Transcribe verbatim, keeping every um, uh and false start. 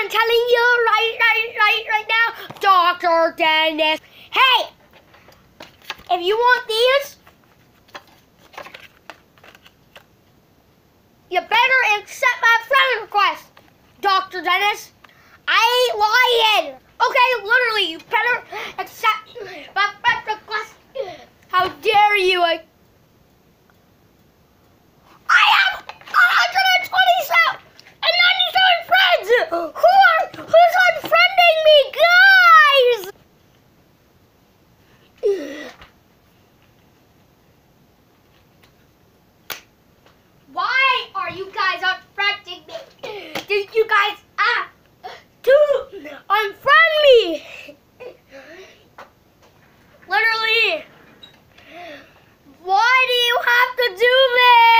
I'm telling you right, right, right, right now, Doctor Dennis. Hey, if you want these, you better accept my friend request, Doctor Dennis. I ain't lying. Okay, literally, you better accept my friend request. How dare you? I